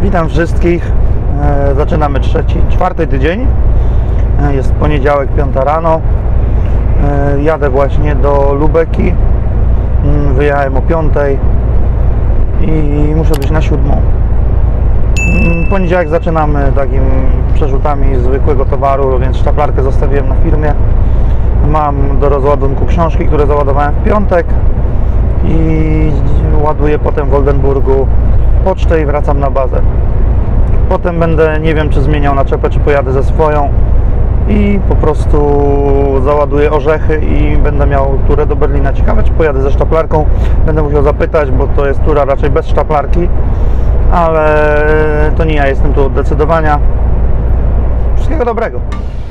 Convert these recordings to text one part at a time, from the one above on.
Witam wszystkich. Zaczynamy czwarty tydzień. Jest poniedziałek, 5 rano. Jadę właśnie do Lubeki. Wyjechałem o 5 i muszę być na 7. Poniedziałek zaczynamy takimi przerzutami zwykłego towaru, więc sztaplarkę zostawiłem na firmie. Mam do rozładunku książki, które załadowałem w piątek i ładuję potem w Oldenburgu pocztę i wracam na bazę. Potem będę, nie wiem, czy zmieniał naczepę, czy pojadę ze swoją i po prostu załaduję orzechy i będę miał turę do Berlina. Ciekawe, czy pojadę ze sztaplarką, będę musiał zapytać, bo to jest tura raczej bez sztaplarki, ale to nie ja jestem tu od decydowania. Wszystkiego dobrego.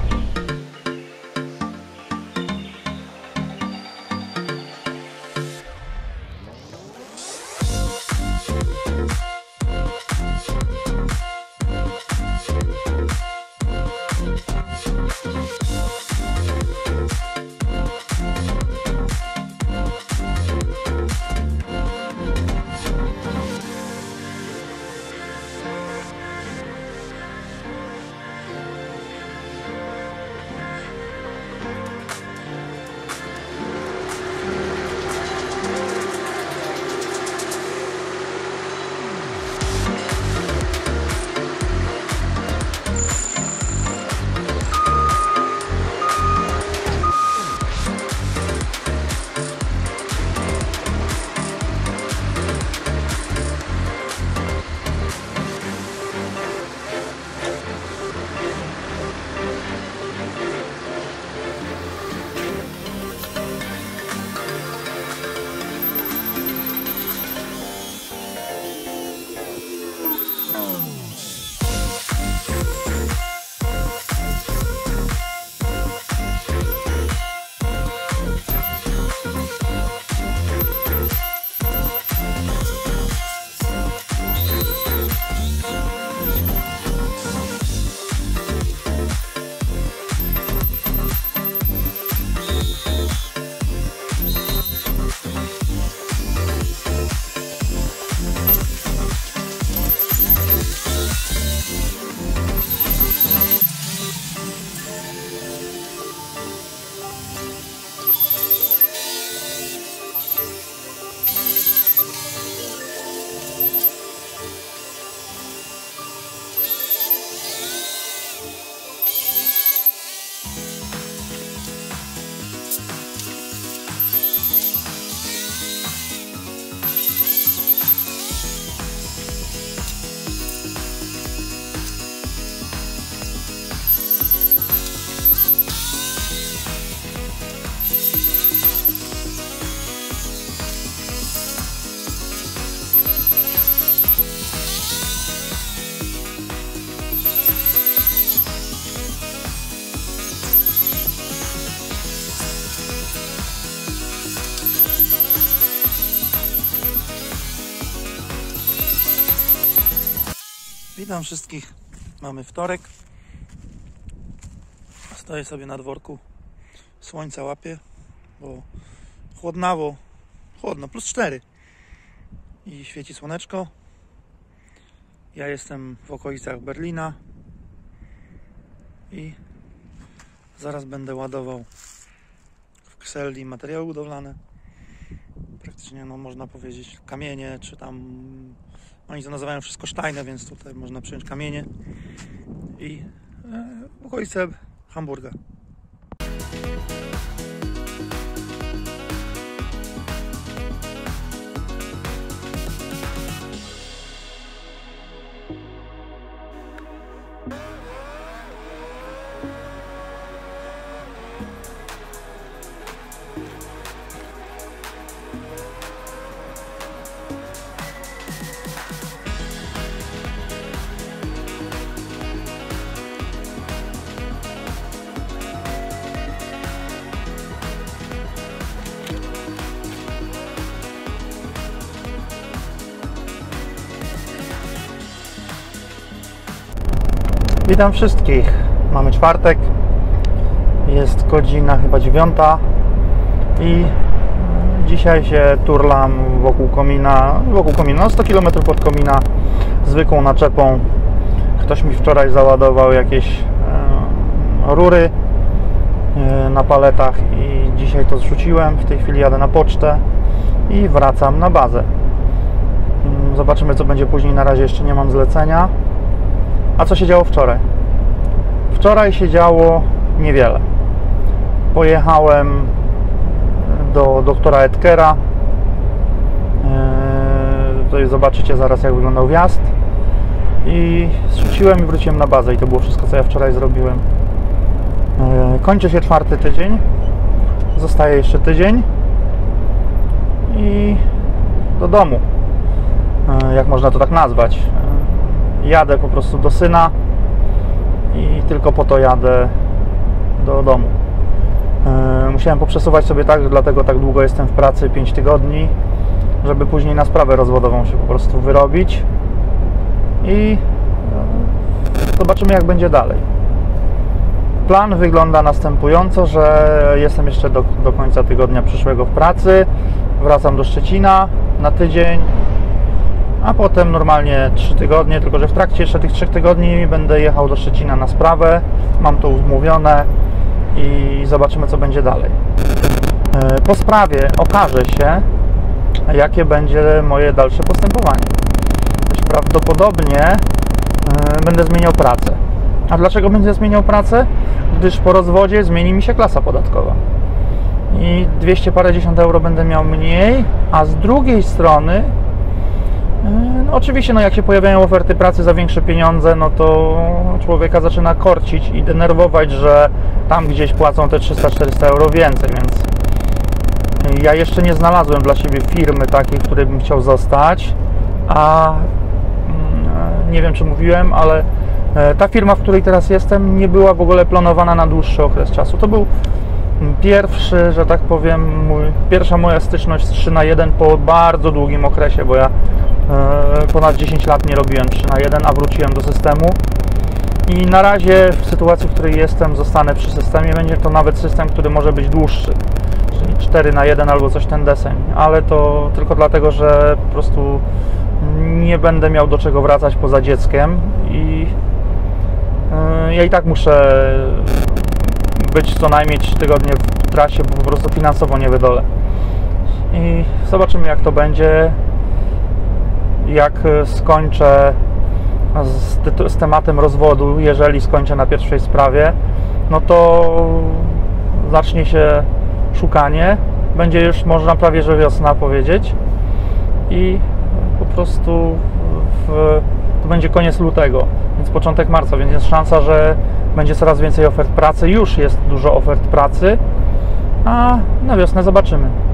Witam wszystkich. Mamy wtorek. Stoję sobie na dworku. Słońca łapię, bo chłodnawo, chłodno, +4 i świeci słoneczko. Ja jestem w okolicach Berlina i zaraz będę ładował w Kselli materiały budowlane. Praktycznie, no, można powiedzieć, kamienie, czy tam oni to nazywają wszystko sztajne, więc tutaj można przyjąć kamienie i okolice Hamburga. Witam wszystkich. Mamy czwartek. Jest godzina chyba 9 i Dzisiaj się turlam wokół komina, no 100 km od komina, zwykłą naczepą. Ktoś mi wczoraj załadował jakieś rury na paletach i dzisiaj to zrzuciłem. W tej chwili jadę na pocztę i wracam na bazę. Zobaczymy, co będzie później. Na razie jeszcze nie mam zlecenia. A co się działo wczoraj? Wczoraj się działo niewiele. Pojechałem do doktora Edkera. Tutaj zobaczycie zaraz, jak wyglądał wjazd. I zrzuciłem i wróciłem na bazę. I to było wszystko, co ja wczoraj zrobiłem. Kończy się 4. tydzień. Zostaje jeszcze tydzień. I do domu. Jak można to tak nazwać. Jadę po prostu do syna i tylko po to jadę do domu. Musiałem poprzesuwać sobie tak, dlatego tak długo jestem w pracy, 5 tygodni, żeby później na sprawę rozwodową się po prostu wyrobić i zobaczymy, jak będzie dalej. Plan wygląda następująco, że jestem jeszcze do końca tygodnia przyszłego w pracy, wracam do Szczecina na tydzień, a potem normalnie 3 tygodnie, tylko że w trakcie jeszcze tych 3 tygodni będę jechał do Szczecina na sprawę, mam to umówione i zobaczymy, co będzie dalej. Po sprawie okaże się, jakie będzie moje dalsze postępowanie. Prawdopodobnie będę zmieniał pracę. A dlaczego będę zmieniał pracę? Gdyż po rozwodzie zmieni mi się klasa podatkowa i 200 parędziesiąt euro będę miał mniej, a z drugiej strony oczywiście, jak się pojawiają oferty pracy za większe pieniądze, no to człowieka zaczyna korcić i denerwować, że tam gdzieś płacą te 300-400 euro więcej, więc ja jeszcze nie znalazłem dla siebie firmy takiej, w której bym chciał zostać, a nie wiem, czy mówiłem, ale ta firma, w której teraz jestem, nie była w ogóle planowana na dłuższy okres czasu. To był pierwszy, że tak powiem, pierwsza moja styczność z 3/1 po bardzo długim okresie, bo ja ponad 10 lat nie robiłem 3/1, a wróciłem do systemu i na razie w sytuacji, w której jestem, zostanę przy systemie. Będzie to nawet system, który może być dłuższy, czyli 4/1 albo coś ten deseń, ale to tylko dlatego, że po prostu nie będę miał do czego wracać poza dzieckiem i ja i tak muszę być co najmniej 3 tygodnie w trasie, bo po prostu finansowo nie wydolę. I zobaczymy, jak to będzie. Jak skończę z tematem rozwodu, jeżeli skończę na pierwszej sprawie, no to zacznie się szukanie. Będzie już, można prawie że wiosna powiedzieć. I po prostu to będzie koniec lutego, więc początek marca, więc jest szansa, że będzie coraz więcej ofert pracy. Już jest dużo ofert pracy, a na wiosnę zobaczymy.